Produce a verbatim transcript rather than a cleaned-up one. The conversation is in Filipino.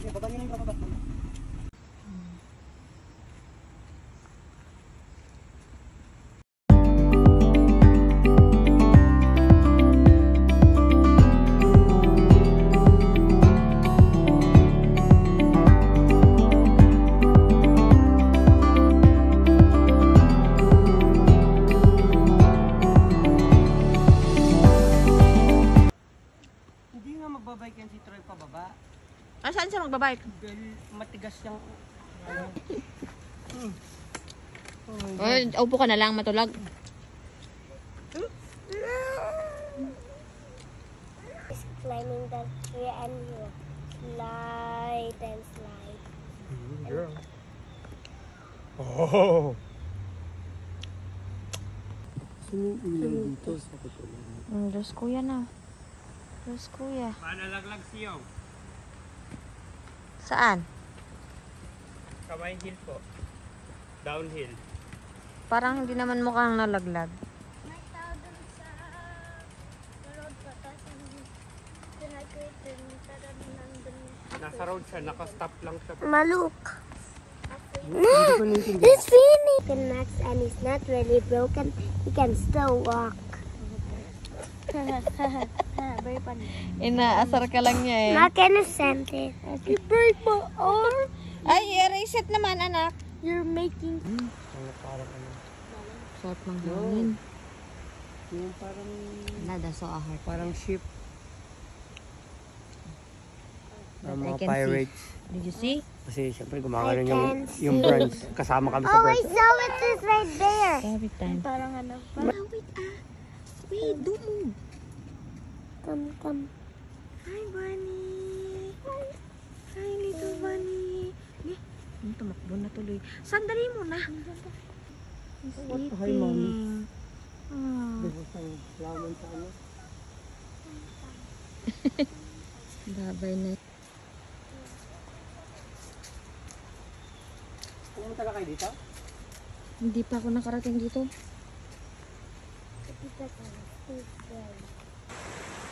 Yeah, baba niyo na yung baba. Magbabike yan si Troy pababa. Ah, saan siya magbabike? Dahil matigas yung... Hmm. Oh, upo ka na lang, matulog. Climbing that tree and you slide and slide. Mm, girl. Oh! Sino ulang dito sa kutulan? Mm, Diyos kuya na. Diyos kuya. Manalaglag siyaw. Saan? Kamay hill po. Downhill. Parang hindi naman mukhang nalaglag. May tao dun sa road pa, tapos pinag-create tarap nandun. Nasa road siya, nakastop lang siya. Maluk. It's finished. Max and he's not really broken. He can still walk. Very funny. Inaasar ka lang niya eh. Not innocent. You break my arm. Ay, reset naman anak. You're making. Ano parang ano? Sarap ng hangin. Yung parang... Nada so ahar. Parang ship. But Ang I mga can pirates. see. Did you see? Kasi siyempre gumagano I yung, can yung see. branch. Kasama kami sa Oh, I branch. saw it is right there. Every time. Parang ano. Ah, wait ah. Wait, don't move. Come, come. Hi, Bunny. Hi, little Bunny. Eh, yung tumakbo na tuloy. Sandali mo na. He's eating. Hi, Mommy. Ah. Dito sa laman sa ano. Babay na. Pumunta na kayo dito? Hindi pa ako nakarating dito.